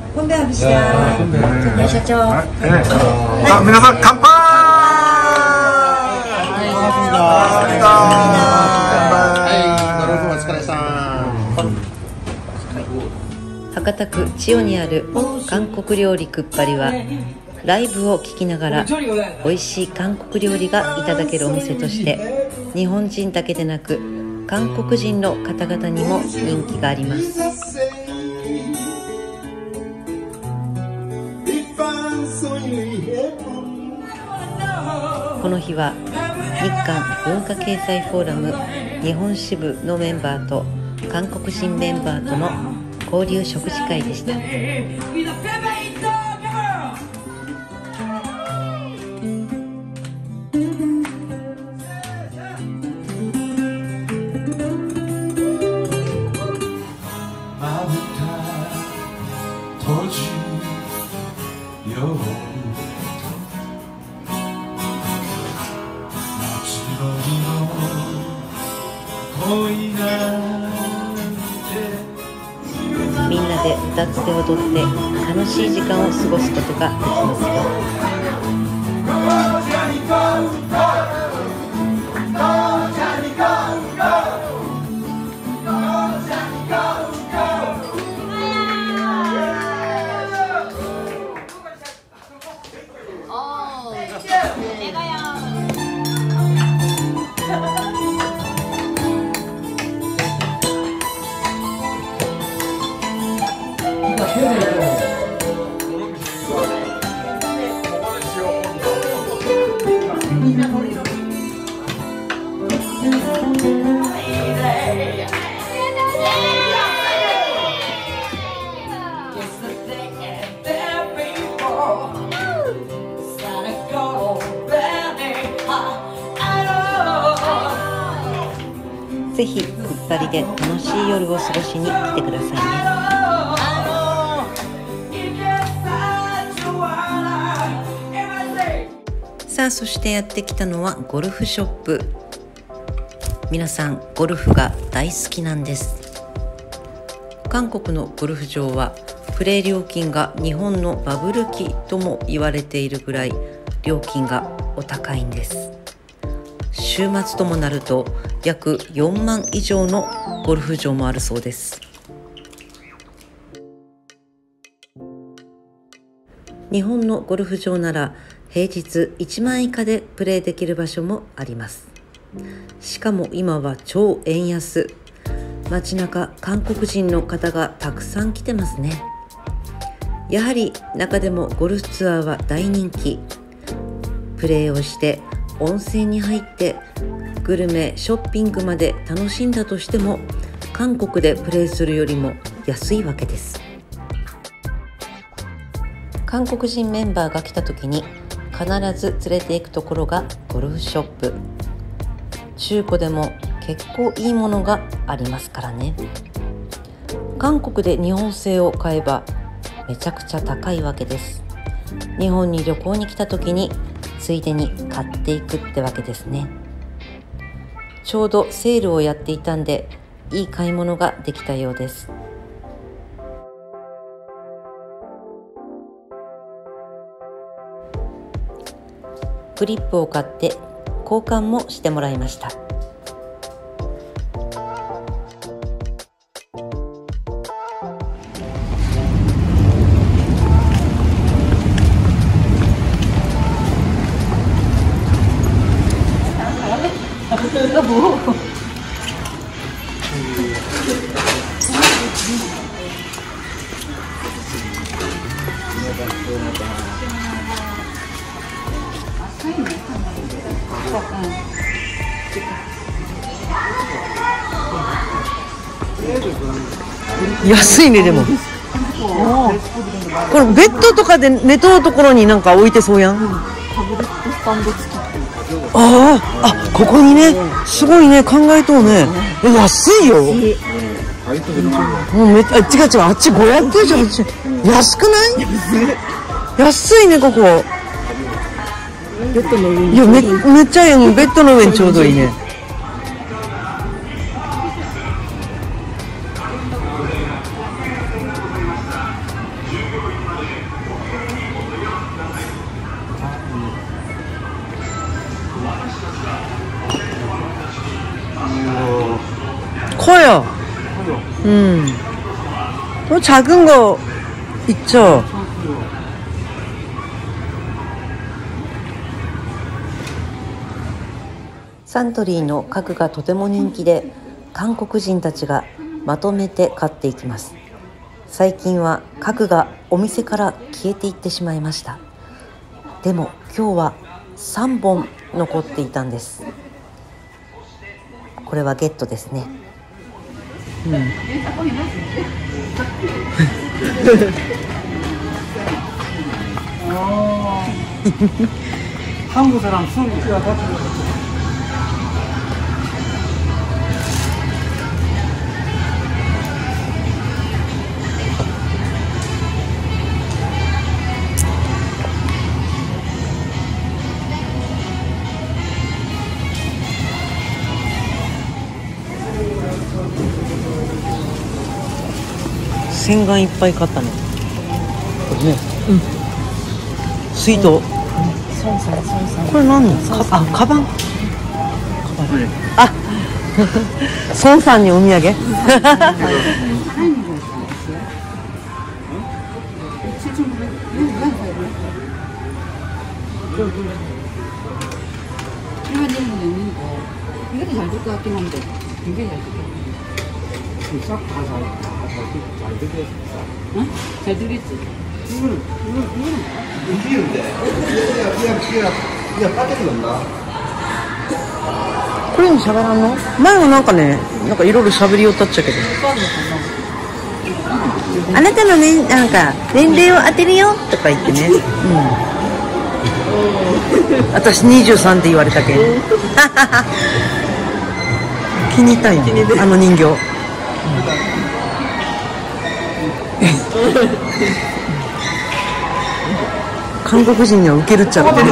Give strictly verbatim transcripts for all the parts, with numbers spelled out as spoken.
건배합시다. 건배社長。 あ、皆さん乾杯。 博多区千代にある韓国料理くっぱりは、ライブを聴きながら美味しい韓国料理がいただけるお店として、日本人だけでなく韓国人の方々にも人気があります。この日は日韓文化経済フォーラム日本支部のメンバーと韓国人メンバーとの交流食事会でした。みんなで歌って踊って楽しい時間を過ごすことができますよ。ぜひくっぱりで楽しい夜を過ごしに来てくださいね。さあ、そしてやってきたのはゴルフショップ。皆さんゴルフが大好きなんです。韓国のゴルフ場はプレー料金が日本のバブル期とも言われているぐらい料金がお高いんです。週末ともなると約よんまん以上のゴルフ場もあるそうです。日本のゴルフ場なら平日いちまん以下でプレーできる場所もあります。しかも今は超円安。街中韓国人の方がたくさん来てますね。やはり中でもゴルフツアーは大人気。プレーをして温泉に入ってグルメショッピングまで楽しんだとしても、韓国でプレーするよりも安いわけです。韓国人メンバーが来た時に必ず連れて行くところがゴルフショップ。中古でも結構いいものがありますからね。韓国で日本製を買えばめちゃくちゃ高いわけです。日本に旅行に来た時についでに買っていくってわけですね。ちょうどセールをやっていたんで、いい買い物ができたようです。クリップを買って交換もしてもらいました。安いね。でもこれベッドとかで寝とるところになんか置いてそうやん。タブレットスタンド付き。ああ、あ、ここにね、すごいね、考えとうね。え、安いよ。もうめっちゃ、違う違う、あっちごひゃくえんじゃん。安くない？安いね、ここ。ベッドの上に。いや、め、めっちゃいい。ベッドの上にちょうどいいね。 어, 작은 거 있죠?サントリーの家具がとても人気で、韓国人たちがまとめて買っていきます。最近は家具がお店から消えていってしまいました。でも今日はさんぼん残っていたんです。これはゲットですね。うん、 한국 사람 손기가 다 洗顔いっぱい買ったね。これね。うん。水筒。これ何？かあ、カバン。あ、孫さんにお土産。 잘 들겠지? 이거는 이거는 이거는 움직이는데 그냥 그냥 그냥 그냥 빠져도 된다. これに喋らんの？前もなんかね、なんかいろいろ喋りよったっちゃけど。あなたのね、なんか年齢を当てるよとか言ってね。うん。私にじゅうさんって言われたけん。気に入ったよ。あの人形。韓国人にはウケるっちゃろね。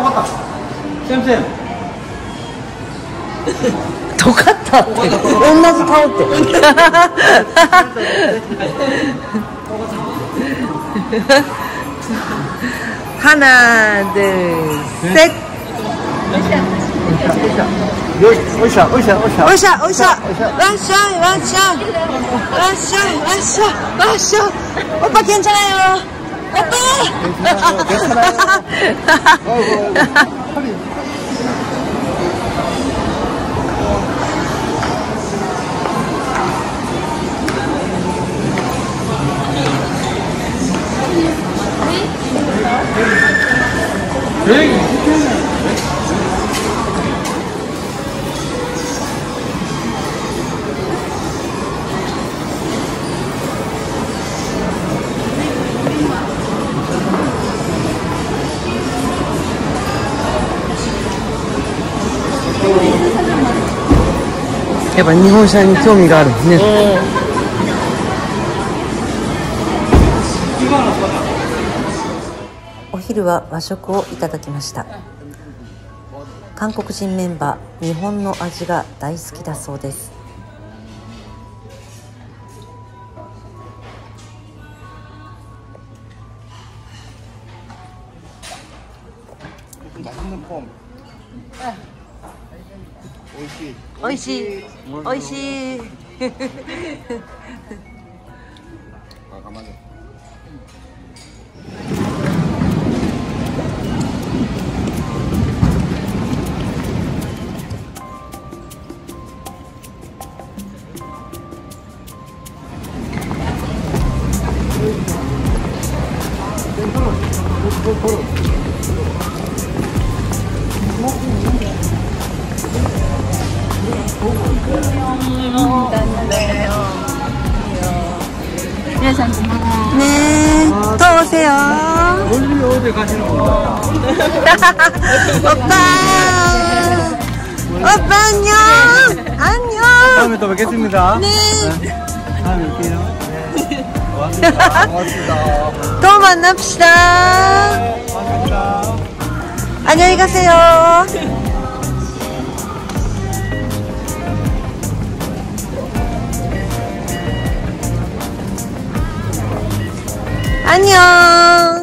とかったって同じ顔って하나 둘 셋 오샤 오샤 오샤 오샤 오샤 와샤 와샤 와샤 와샤 와샤 오빠 괜찮아요 오빠やっぱ日本車に興味があるね。お昼は和食をいただきました。韓国人メンバー、日本の味が大好きだそうです。おいしい、おいしい。네, 또 오세요. 멀리 어디 가시는 거야? 오빠, 오빠 안녕, 안녕. 다음에 또 뵙겠습니다. 네. 네. 다음에 뵐게요. 네. 고맙습니다. 고맙습니다. 또 만납시다. 네, 고맙습니다. 안녕히 가세요. 안녕.